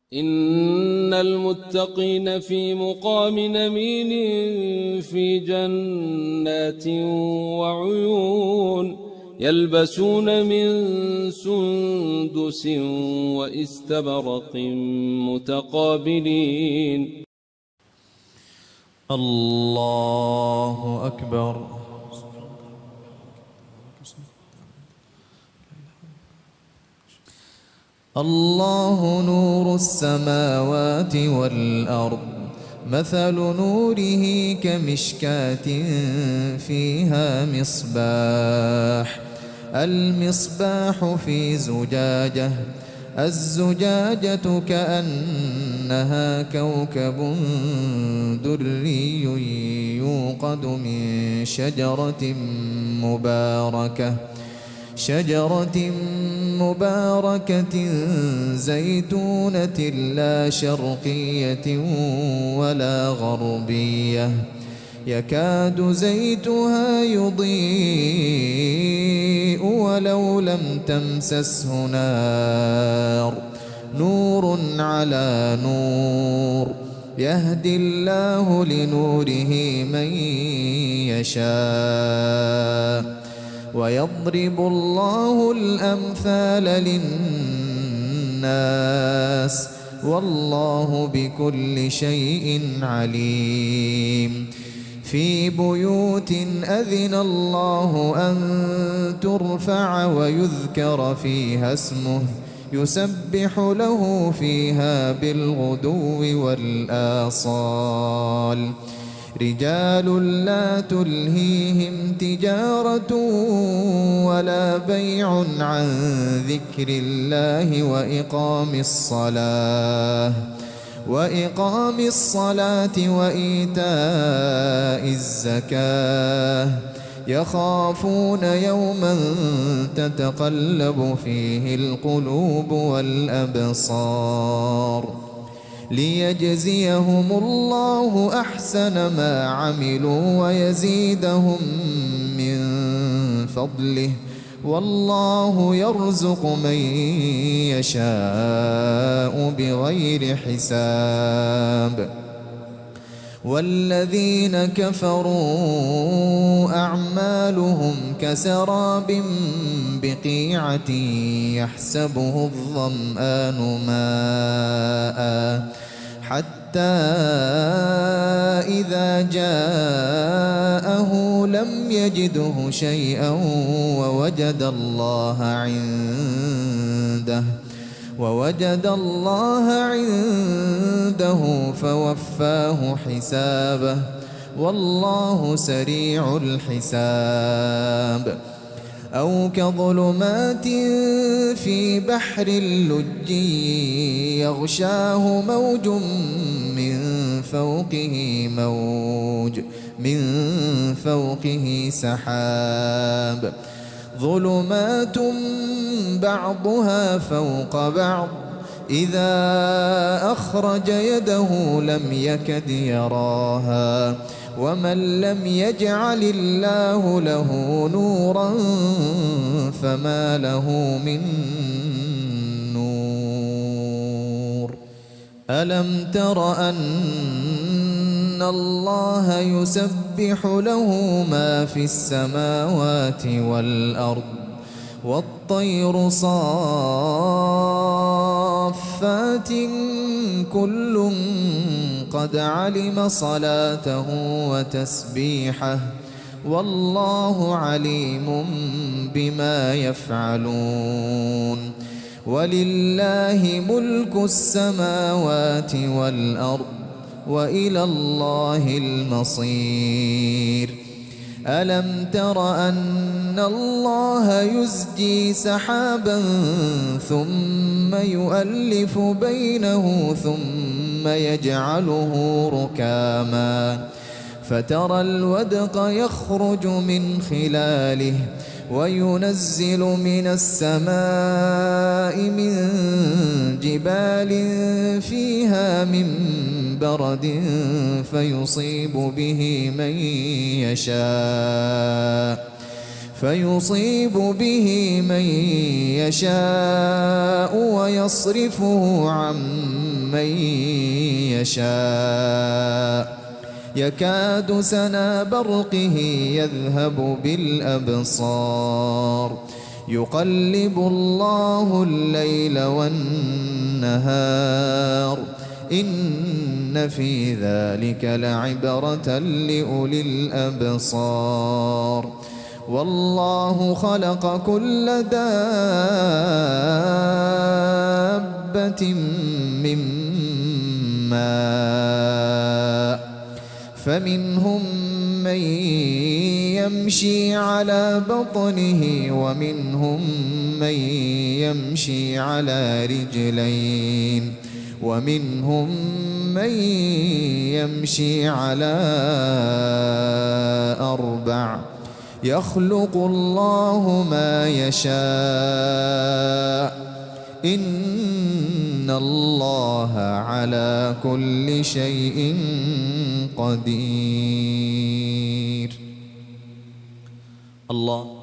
إن المتقين في مقام أمين في جنات وعيون يلبسون من سندس وإستبرق متقابلين. الله أكبر. الله نور السماوات والأرض، مثل نوره كمشكاة فيها مصباح، المصباح في زجاجة، الزجاجة كأنها كوكب دري يوقد من شجرة مباركة زيتونة لا شرقية ولا غربية، يكاد زيتها يضيء ولو لم تمسسه نار، نور على نور، يهدي الله لنوره من يشاء، ويضرب الله الأمثال للناس، والله بكل شيء عليم. في بيوت أذن الله أن ترفع ويذكر فيها اسمه يسبح له فيها بالغدو والآصال، رجال لا تلهيهم تجارة ولا بيع عن ذكر الله وإقام الصلاة وإيتاء الزكاة، يخافون يوما تتقلب فيه القلوب والأبصار، ليجزيهم الله أحسن ما عملوا ويزيدهم من فضله، والله يرزق من يشاء بغير حساب. والذين كفروا أعمالهم كسراب بقيعة يحسبه الظمآن ماء حتى إذا جاءه لم يجده شيئا ووجد الله عنده فوفاه حسابه، والله سريع الحساب. أو كظلمات في بحر اللج يغشاه موج من فوقه سحاب، ظلمات بعضها فوق بعض، إذا أخرج يده لم يكد يراها، ومن لم يجعل الله له نورا فما له من نور. ألم تر أن الله يسبح له ما في السماوات والأرض والطير صافات كل قد علم صلاته وتسبيحه، والله عليم بما يفعلون. ولله ملك السماوات والأرض وإلى الله المصير. ألم تر أن الله يزجي سحابا ثم يؤلف بينه ثم يجعله ركاما فترى الودق يخرج من خلاله وينزل من السماء من جبال فيها من برد فيصيب به من فيصيب به من يشاء ويصرفه عن من يشاء يكاد سنا برقه يذهب بالأبصار يقلب الله الليل والنهار إن في ذلك لعبرة لأولي الأبصار والله خلق كل دابة من ماء فمنهم من يمشي على بطنه ومنهم من يمشي على رجلين ومنهم من يمشي على أربع يخلق الله ما يشاء إن الله على كل شيء قدير. الله